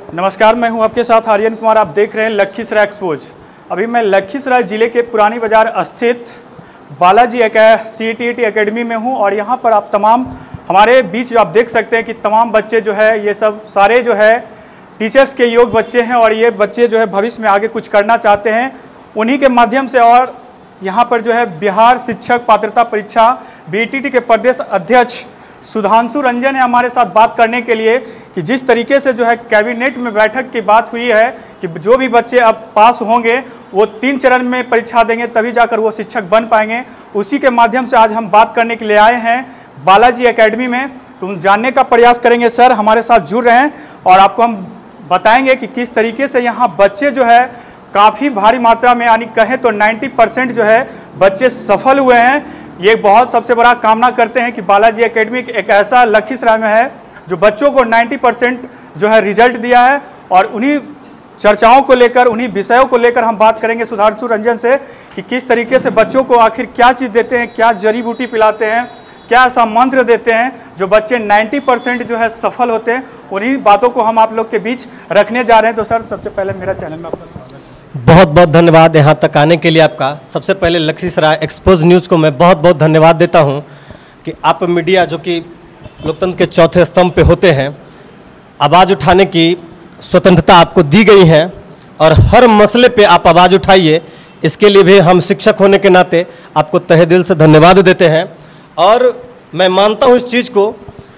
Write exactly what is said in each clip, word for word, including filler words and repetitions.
नमस्कार, मैं हूं आपके साथ आर्यन कुमार। आप देख रहे हैं लखीसराय एक्सपोज। अभी मैं लखीसराय ज़िले के पुरानी बाज़ार स्थित Balaji C T T academy में हूं और यहां पर आप तमाम हमारे बीच आप देख सकते हैं कि तमाम बच्चे जो है ये सब सारे जो है टीचर्स के योग्य बच्चे हैं और ये बच्चे जो है भविष्य में आगे कुछ करना चाहते हैं। उन्हीं के माध्यम से और यहाँ पर जो है बिहार शिक्षक पात्रता परीक्षा बी टी टी के प्रदेश अध्यक्ष सुधांशु रंजन है हमारे साथ बात करने के लिए कि जिस तरीके से जो है कैबिनेट में बैठक की बात हुई है कि जो भी बच्चे अब पास होंगे वो तीन चरण में परीक्षा देंगे तभी जाकर वो शिक्षक बन पाएंगे। उसी के माध्यम से आज हम बात करने के लिए आए हैं बालाजी एकेडमी में। तो जानने का प्रयास करेंगे। सर हमारे साथ जुड़ रहे हैं और आपको हम बताएंगे कि किस तरीके से यहाँ बच्चे जो है काफ़ी भारी मात्रा में यानी कहें तो नब्बे परसेंट जो है बच्चे सफल हुए हैं। ये बहुत सबसे बड़ा कामना करते हैं कि बालाजी एकेडमी एक ऐसा लखीसराय में है जो बच्चों को नब्बे परसेंट जो है रिजल्ट दिया है। और उन्हीं चर्चाओं को लेकर उन्हीं विषयों को लेकर हम बात करेंगे सुधांशु रंजन से कि किस तरीके से बच्चों को आखिर क्या चीज़ देते हैं, क्या जड़ी बूटी पिलाते हैं, क्या ऐसा मंत्र देते हैं जो बच्चे नब्बे परसेंट जो है सफल होते हैं। उन्हीं बातों को हम आप लोग के बीच रखने जा रहे हैं। तो सर सबसे पहले मेरा चैनल में आपका स्वागत है। बहुत बहुत धन्यवाद यहाँ तक आने के लिए आपका। सबसे पहले लखीसराय एक्सपोज न्यूज़ को मैं बहुत बहुत धन्यवाद देता हूँ कि आप मीडिया जो कि लोकतंत्र के चौथे स्तंभ पे होते हैं, आवाज़ उठाने की स्वतंत्रता आपको दी गई है और हर मसले पे आप आवाज़ उठाइए। इसके लिए भी हम शिक्षक होने के नाते आपको तहे दिल से धन्यवाद देते हैं। और मैं मानता हूँ इस चीज़ को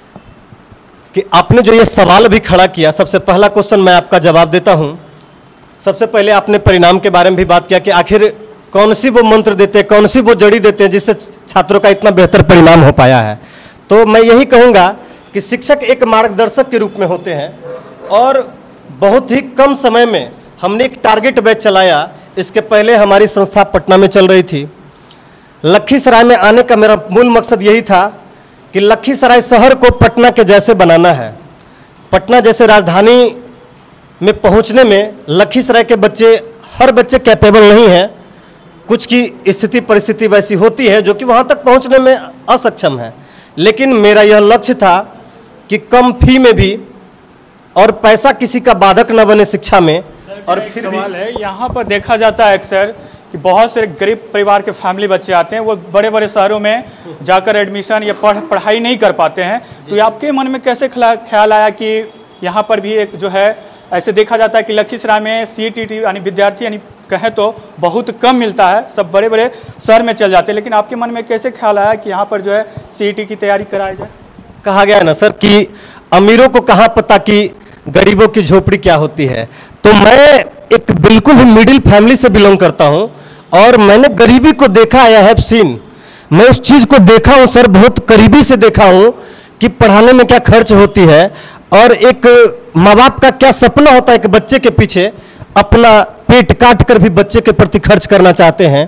कि आपने जो ये सवाल भी खड़ा किया, सबसे पहला क्वेश्चन मैं आपका जवाब देता हूँ। सबसे पहले आपने परिणाम के बारे में भी बात किया कि आखिर कौन सी वो मंत्र देते हैं, कौन सी वो जड़ी देते हैं जिससे छात्रों का इतना बेहतर परिणाम हो पाया है। तो मैं यही कहूँगा कि शिक्षक एक मार्गदर्शक के रूप में होते हैं और बहुत ही कम समय में हमने एक टारगेट बैच चलाया। इसके पहले हमारी संस्था पटना में चल रही थी। लखीसराय में आने का मेरा मूल मकसद यही था कि लखीसराय शहर को पटना के जैसे बनाना है। पटना जैसे राजधानी में पहुंचने में लखीसराय के बच्चे, हर बच्चे कैपेबल नहीं हैं। कुछ की स्थिति परिस्थिति वैसी होती है जो कि वहां तक पहुंचने में असक्षम है। लेकिन मेरा यह लक्ष्य था कि कम फी में भी और पैसा किसी का बाधक न बने शिक्षा में। और फिर सवाल है यहाँ पर देखा जाता है अक्सर कि बहुत से गरीब परिवार के फैमिली बच्चे आते हैं, वो बड़े बड़े शहरों में जाकर एडमिशन या पढ़ पढ़ाई नहीं कर पाते हैं। तो आपके मन में कैसे ख्याल आया कि यहाँ पर भी एक जो है ऐसे देखा जाता है कि लखीसराय में सी टी टी यानी विद्यार्थी यानी कहें तो बहुत कम मिलता है, सब बड़े बड़े शहर में चल जाते हैं, लेकिन आपके मन में कैसे ख्याल आया कि यहाँ पर जो है सी टी की तैयारी कराई जाए? कहा गया ना सर कि अमीरों को कहाँ पता कि गरीबों की झोपड़ी क्या होती है। तो मैं एक बिल्कुल ही मिडिल फैमिली से बिलोंग करता हूँ और मैंने गरीबी को देखा, आई हैव सीन। मैं उस चीज़ को देखा हूँ सर, बहुत करीबी से देखा हूँ कि पढ़ाने में क्या खर्च होती है और एक माँ बाप का क्या सपना होता है कि बच्चे के पीछे अपना पेट काट कर भी बच्चे के प्रति खर्च करना चाहते हैं।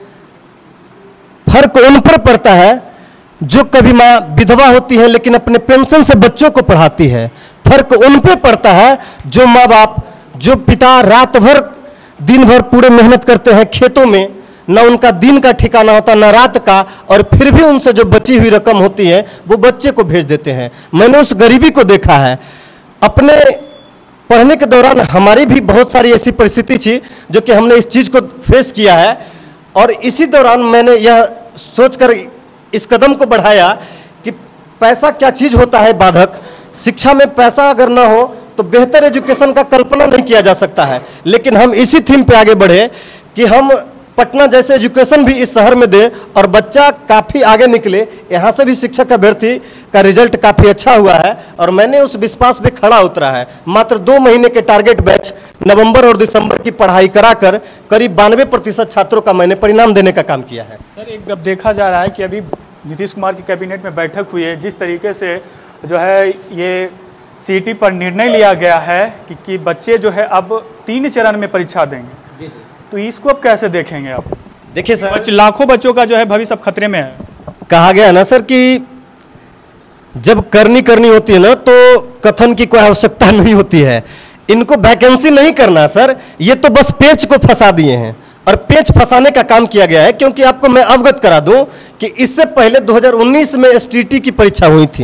फर्क उन पर पड़ता है जो कभी माँ विधवा होती है लेकिन अपने पेंशन से बच्चों को पढ़ाती है। फर्क उन पर पड़ता है जो माँ बाप, जो पिता रात भर दिन भर पूरे मेहनत करते हैं खेतों में, न उनका दिन का ठिकाना होता न रात का, और फिर भी उनसे जो बची हुई रकम होती है वो बच्चे को भेज देते हैं। मैंने उस गरीबी को देखा है। अपने पढ़ने के दौरान हमारी भी बहुत सारी ऐसी परिस्थिति थी जो कि हमने इस चीज़ को फेस किया है और इसी दौरान मैंने यह सोचकर इस कदम को बढ़ाया कि पैसा क्या चीज़ होता है बाधक। शिक्षा में पैसा अगर ना हो तो बेहतर एजुकेशन का कल्पना नहीं किया जा सकता है। लेकिन हम इसी थीम पे आगे बढ़े कि हम पटना जैसे एजुकेशन भी इस शहर में दे और बच्चा काफ़ी आगे निकले। यहाँ से भी शिक्षक अभ्यर्थी का रिजल्ट काफ़ी अच्छा हुआ है और मैंने उस विश्वास पे खड़ा उतरा है। मात्र दो महीने के टारगेट बैच नवंबर और दिसंबर की पढ़ाई कराकर करीब बानवे प्रतिशत छात्रों का मैंने परिणाम देने का काम किया है। सर एक जब देखा जा रहा है कि अभी नीतीश कुमार की कैबिनेट में बैठक हुई है, जिस तरीके से जो है ये सी टी पर निर्णय लिया गया है कि, कि बच्चे जो है अब तीन चरण में परीक्षा देंगे, जी जी। तो इसको अब कैसे देखेंगे आप? देखिए सर, बच, लाखों बच्चों का जो है भविष्य अब खतरे में है। कहा गया ना सर कि जब करनी करनी होती है ना तो कथन की कोई आवश्यकता नहीं होती है। इनको वैकेंसी नहीं करना सर, ये तो बस पेच को फंसा दिए हैं और पेच फंसाने का काम किया गया है। क्योंकि आपको मैं अवगत करा दूं कि इससे पहले दो हज़ार उन्नीस में एस टी टी की परीक्षा हुई थी।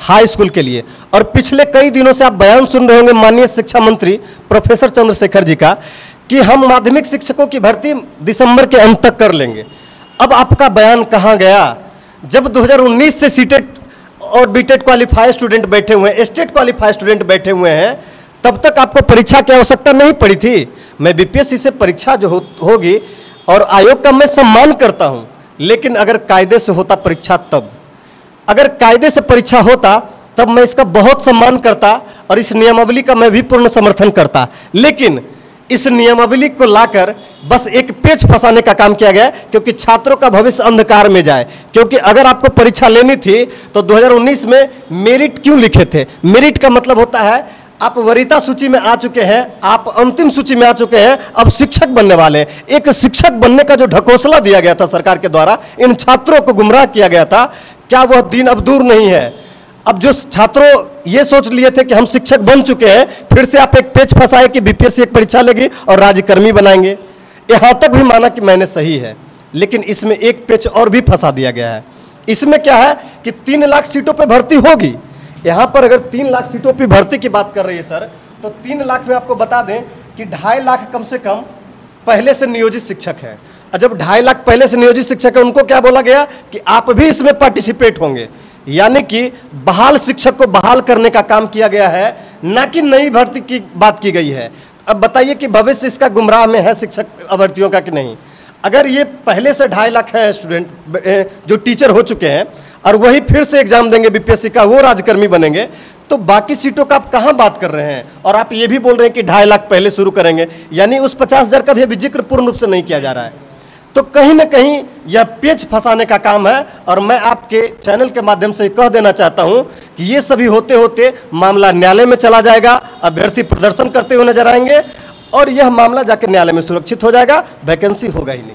हाई स्कूल के लिए। और पिछले कई दिनों से आप बयान सुन रहे होंगे माननीय शिक्षा मंत्री प्रोफेसर चंद्रशेखर जी का कि हम माध्यमिक शिक्षकों की भर्ती दिसंबर के अंत तक कर लेंगे। अब आपका बयान कहाँ गया जब दो हज़ार उन्नीस से सीटेट और बीटेट क्वालिफाई स्टूडेंट बैठे हुए हैं, स्टेट क्वालिफाई स्टूडेंट बैठे हुए हैं, तब तक आपको परीक्षा की आवश्यकता नहीं पड़ी थी। मैं बीपीएससी से परीक्षा जो हो, होगी और आयोग का मैं सम्मान करता हूं, लेकिन अगर कायदे से होता परीक्षा तब अगर कायदे से परीक्षा होता तब मैं इसका बहुत सम्मान करता और इस नियमावली का मैं भी पूर्ण समर्थन करता। लेकिन इस नियमावली को लाकर बस एक पेच फंसाने का काम किया गया क्योंकि छात्रों का भविष्य अंधकार में जाए। क्योंकि अगर आपको परीक्षा लेनी थी तो दो हज़ार उन्नीस में मेरिट क्यों लिखे थे? मेरिट का मतलब होता है आप वरीयता सूची में आ चुके हैं, आप अंतिम सूची में आ चुके हैं, अब शिक्षक बनने वाले हैं। एक शिक्षक बनने का जो ढकोसला दिया गया था सरकार के द्वारा, इन छात्रों को गुमराह किया गया था, क्या वह दिन अब दूर नहीं है? अब जो छात्रों ये सोच लिए थे कि हम शिक्षक बन चुके हैं, फिर से आप एक पेच फंसाए कि बीपीएससी एक परीक्षा लेगी और राज्यकर्मी बनाएंगे। यहां तक भी माना कि मैंने सही है, लेकिन इसमें एक पेच और भी फंसा दिया गया है। इसमें क्या है कि तीन लाख सीटों पर भर्ती होगी। यहां पर अगर तीन लाख सीटों पर भर्ती की बात कर रही है सर, तो तीन लाख में आपको बता दें कि ढाई लाख कम से कम पहले से नियोजित शिक्षक है। और जब ढाई लाख पहले से नियोजित शिक्षक है, उनको क्या बोला गया कि आप भी इसमें पार्टिसिपेट होंगे। यानी कि बहाल शिक्षक को बहाल करने का काम किया गया है, ना कि नई भर्ती की बात की गई है। अब बताइए कि भविष्य इसका गुमराह में है शिक्षक अभ्यर्थियों का कि नहीं? अगर ये पहले से ढाई लाख है स्टूडेंट जो टीचर हो चुके हैं और वही फिर से एग्जाम देंगे बीपीएससी का, वो राज्यकर्मी बनेंगे, तो बाकी सीटों का आप कहाँ बात कर रहे हैं? और आप ये भी बोल रहे हैं कि ढाई लाख पहले शुरू करेंगे, यानी उस पचास हजार का भी अभी जिक्र पूर्ण रूप से नहीं किया जा रहा है। तो कहीं ना कहीं यह पेच फंसाने का काम है। और मैं आपके चैनल के माध्यम से कह देना चाहता हूं कि ये सभी होते होते मामला न्यायालय में चला जाएगा, अभ्यर्थी प्रदर्शन करते हुए नजर आएंगे और यह मामला जाकर न्यायालय में सुरक्षित हो जाएगा, वैकेंसी होगा ही नहीं।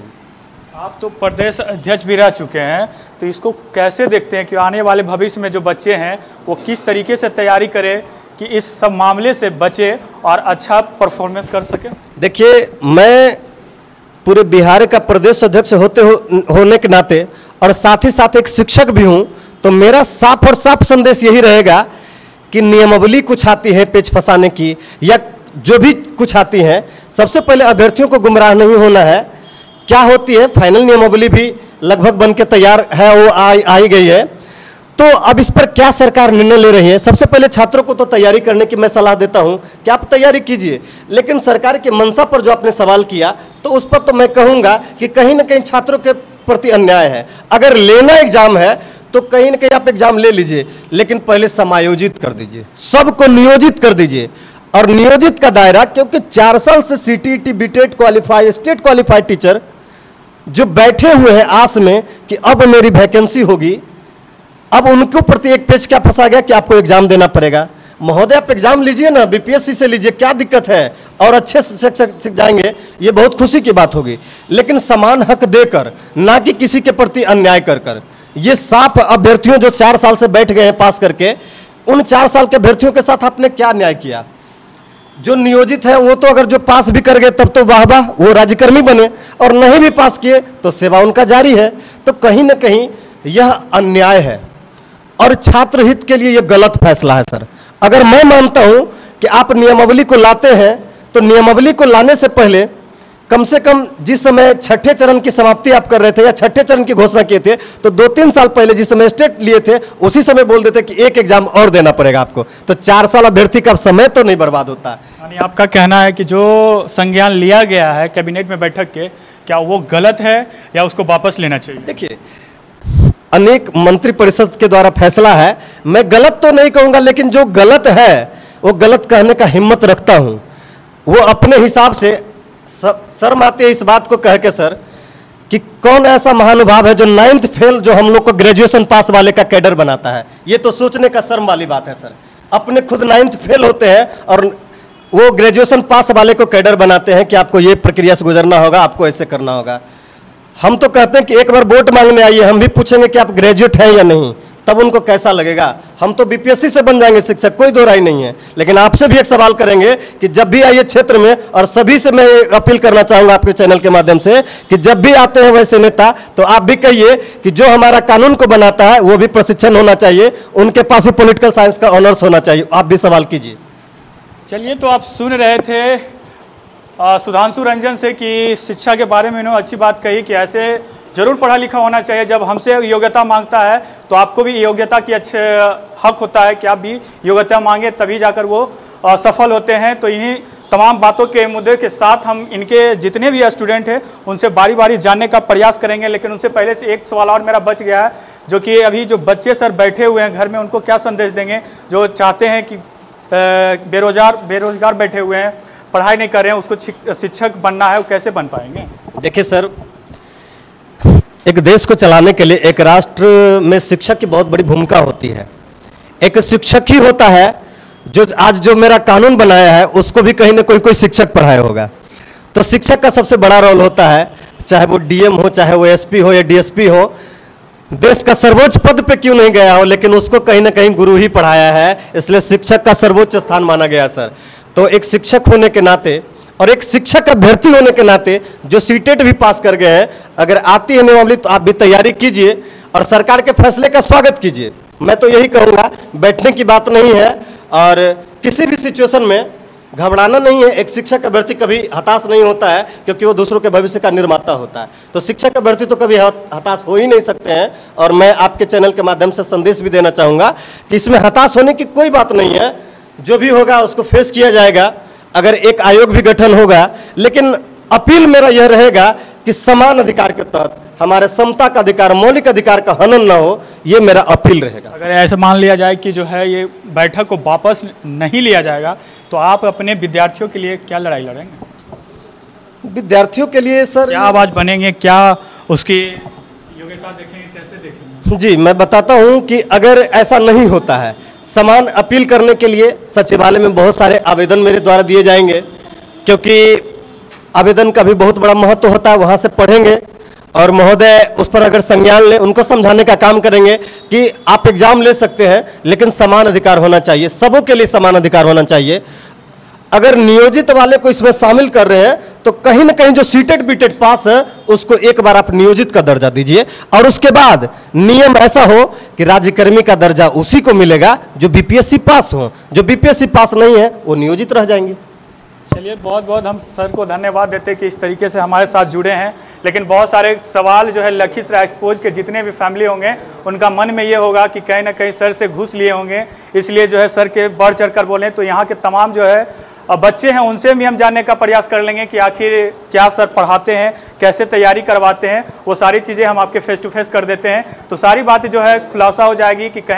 आप तो प्रदेश अध्यक्ष भी रह चुके हैं, तो इसको कैसे देखते हैं कि आने वाले भविष्य में जो बच्चे हैं वो किस तरीके से तैयारी करें कि इस सब मामले से बचे और अच्छा परफॉर्मेंस कर सके? देखिए, मैं पूरे बिहार का प्रदेश अध्यक्ष होते हो, होने के नाते और साथ ही साथ एक शिक्षक भी हूं, तो मेरा साफ और साफ संदेश यही रहेगा कि नियमावली कुछ आती है पेच फंसाने की या जो भी कुछ आती है, सबसे पहले अभ्यर्थियों को गुमराह नहीं होना है। क्या होती है, फाइनल नियमावली भी लगभग बन के तैयार है, वो आई आई गई है। तो अब इस पर क्या सरकार निर्णय ले रही है? सबसे पहले छात्रों को तो तैयारी करने की मैं सलाह देता हूं कि आप तैयारी कीजिए, लेकिन सरकार की मंशा पर जो आपने सवाल किया तो उस पर तो मैं कहूंगा कि कहीं ना कहीं छात्रों के प्रति अन्याय है। अगर लेना एग्जाम है तो कहीं ना कहीं आप एग्जाम ले लीजिए, लेकिन पहले समायोजित कर दीजिए, सबको नियोजित कर दीजिए। और नियोजित का दायरा, क्योंकि चार साल से CTET, BTET qualify, state qualified teacher जो बैठे हुए हैं आस में कि अब मेरी वैकेंसी होगी, अब उनके प्रति एक पेच क्या फंसा गया कि आपको एग्जाम देना पड़ेगा। महोदय, आप एग्जाम लीजिए ना, बीपीएससी से लीजिए, क्या दिक्कत है? और अच्छे से शिक्षक जाएंगे, ये बहुत खुशी की बात होगी, लेकिन समान हक देकर, ना कि किसी के प्रति अन्याय कर कर। ये साफ अभ्यर्थियों जो चार साल से बैठ गए हैं पास करके, उन चार साल के अभ्यर्थियों के साथ आपने क्या न्याय किया? जो नियोजित है वो तो अगर जो पास भी कर गए तब तो वाह वाह, वो राज्यकर्मी बने, और नहीं भी पास किए तो सेवा उनका जारी है। तो कहीं ना कहीं यह अन्याय है और छात्र हित के लिए यह गलत फैसला है सर। अगर मैं मानता हूं कि आप नियमावली को लाते हैं तो नियमावली को लाने से पहले कम से कम जिस समय छठे चरण की समाप्ति आप कर रहे थे या छठे चरण की घोषणा किए थे, तो दो तीन साल पहले जिस समय स्टेट लिए थे उसी समय बोल देते कि एक एग्जाम और देना पड़ेगा आपको, तो चार साल अभ्यर्थी का समय तो नहीं बर्बाद होता। यानी आपका कहना है कि जो संज्ञान लिया गया है कैबिनेट में बैठक के, क्या वो गलत है या उसको वापस लेना चाहिए? देखिए, अनेक मंत्री परिषद के द्वारा फैसला है, मैं गलत तो नहीं कहूंगा, लेकिन जो गलत है वो गलत कहने का हिम्मत रखता हूं। वो अपने हिसाब से शर्म आती है इस बात को कह के सर कि कौन ऐसा महानुभाव है जो नाइन्थ फेल जो हम लोग को ग्रेजुएशन पास वाले का कैडर बनाता है। ये तो सोचने का शर्म वाली बात है सर। अपने खुद नाइन्थ फेल होते हैं और वो ग्रेजुएशन पास वाले को कैडर बनाते हैं कि आपको ये प्रक्रिया से गुजरना होगा, आपको ऐसे करना होगा। हम तो कहते हैं कि एक बार वोट मांगने आइए, हम भी पूछेंगे कि आप ग्रेजुएट हैं या नहीं, तब उनको कैसा लगेगा। हम तो बीपीएससी से बन जाएंगे शिक्षक, कोई दो राय नहीं है, लेकिन आपसे भी एक सवाल करेंगे कि जब भी आइए क्षेत्र में, और सभी से मैं अपील करना चाहूंगा आपके चैनल के माध्यम से कि जब भी आते हैं वैसे नेता, तो आप भी कहिए कि जो हमारा कानून को बनाता है वो भी प्रशिक्षण होना चाहिए, उनके पास भी पॉलिटिकल साइंस का ऑनर्स होना चाहिए। आप भी सवाल कीजिए। चलिए, तो आप सुन रहे थे सुधांशु रंजन से कि शिक्षा के बारे में इन्होंने अच्छी बात कही कि ऐसे जरूर पढ़ा लिखा होना चाहिए। जब हमसे योग्यता मांगता है तो आपको भी योग्यता की अच्छे हक होता है कि आप भी योग्यता मांगे, तभी जाकर वो सफल होते हैं। तो इन्हीं तमाम बातों के मुद्दे के साथ हम इनके जितने भी स्टूडेंट हैं उनसे बारी बारी जानने का प्रयास करेंगे, लेकिन उनसे पहले से एक सवाल और मेरा बच गया है, जो कि अभी जो बच्चे सर बैठे हुए हैं घर में, उनको क्या संदेश देंगे जो चाहते हैं कि बेरोजगार बेरोजगार बैठे हुए हैं, पढ़ाई नहीं कर रहे हैं, उसको शिक्षक बनना है, वो कैसे बन पाएंगे? देखिए सर, एक देश को चलाने के लिए एक राष्ट्र में शिक्षक की बहुत बड़ी भूमिका होती है। एक शिक्षक ही होता है जो आज जो मेरा कानून बनाया है उसको भी कहीं ना कोई कोई शिक्षक पढ़ाया होगा। तो शिक्षक का सबसे बड़ा रोल होता है, चाहे वो डीएम हो, चाहे वो एसपी हो या डीएसपी हो, देश का सर्वोच्च पद पे क्यों नहीं गया हो, लेकिन उसको कहीं ना कहीं गुरु ही पढ़ाया है, इसलिए शिक्षक का सर्वोच्च स्थान माना गया सर। तो एक शिक्षक होने के नाते और एक शिक्षक अभ्यर्थी होने के नाते जो सीटेट भी पास कर गए हैं, अगर आती है नियमावली तो आप भी तैयारी कीजिए और सरकार के फैसले का स्वागत कीजिए। मैं तो यही कहूँगा, बैठने की बात नहीं है और किसी भी सिचुएशन में घबराना नहीं है। एक शिक्षक अभ्यर्थी कभी हताश नहीं होता है, क्योंकि वो दूसरों के भविष्य का निर्माता होता है। तो शिक्षक अभ्यर्थी तो कभी हताश हो ही नहीं सकते हैं। और मैं आपके चैनल के माध्यम से संदेश भी देना चाहूँगा कि इसमें हताश होने की कोई बात नहीं है, जो भी होगा उसको फेस किया जाएगा। अगर एक आयोग भी गठन होगा, लेकिन अपील मेरा यह रहेगा कि समान अधिकार के तहत हमारे समता का अधिकार, मौलिक अधिकार का हनन न हो, ये मेरा अपील रहेगा। अगर ऐसा मान लिया जाए कि जो है ये बैठक को वापस नहीं लिया जाएगा, तो आप अपने विद्यार्थियों के लिए क्या लड़ाई लड़ेंगे? विद्यार्थियों के लिए सर क्या आवाज बनेंगे, क्या उसकी योग्यता देखेंगे, कैसे देखेंगे? जी, मैं बताता हूं कि अगर ऐसा नहीं होता है, समान अपील करने के लिए सचिवालय में बहुत सारे आवेदन मेरे द्वारा दिए जाएंगे, क्योंकि आवेदन का भी बहुत बड़ा महत्व होता है। वहां से पढ़ेंगे और महोदय उस पर अगर संज्ञान लें, उनको समझाने का काम करेंगे कि आप एग्जाम ले सकते हैं, लेकिन समान अधिकार होना चाहिए, सबों के लिए समान अधिकार होना चाहिए। अगर नियोजित वाले को इसमें शामिल कर रहे हैं तो कहीं ना कहीं जो सीटेट बीटेट पास है उसको एक बार आप नियोजित का दर्जा दीजिए, और उसके बाद नियम ऐसा हो कि राज्यकर्मी का दर्जा उसी को मिलेगा जो बीपीएससी पास हो। जो बीपीएससी पास नहीं है वो नियोजित रह जाएंगे। चलिए, बहुत बहुत हम सर को धन्यवाद देते हैं कि इस तरीके से हमारे साथ जुड़े हैं। लेकिन बहुत सारे सवाल जो है लखीसराय एक्सपोज के जितने भी फैमिली होंगे उनका मन में ये होगा कि कहीं ना कहीं सर से घूस लिए होंगे, इसलिए जो है सर के बढ़ चढ़ कर बोलें। तो यहाँ के तमाम जो है बच्चे हैं उनसे भी हम जानने का प्रयास कर लेंगे कि आखिर क्या सर पढ़ाते हैं, कैसे तैयारी करवाते हैं, वो सारी चीज़ें हम आपके फेस टू फेस कर देते हैं। तो सारी बातें जो है खुलासा हो जाएगी कि